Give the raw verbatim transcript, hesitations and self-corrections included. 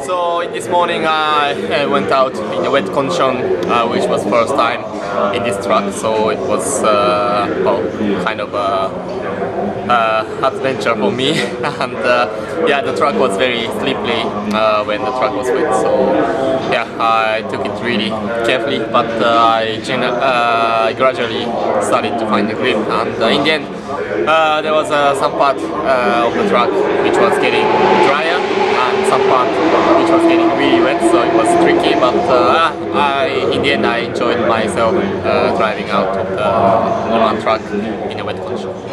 So in this morning I uh, went out in a wet condition, uh, which was first time in this track. So it was uh, well, kind of a uh, adventure for me. And uh, yeah, the track was very slippery uh, when the track was wet. So yeah, I took it really carefully, but uh, I uh, gradually started to find the grip. And uh, in the end, uh, there was uh, some part uh, of the track which was getting drier, and some part which was getting really wet, so it was tricky, but uh, I, in the end I enjoyed myself uh, driving out of the, the one track in a wet condition.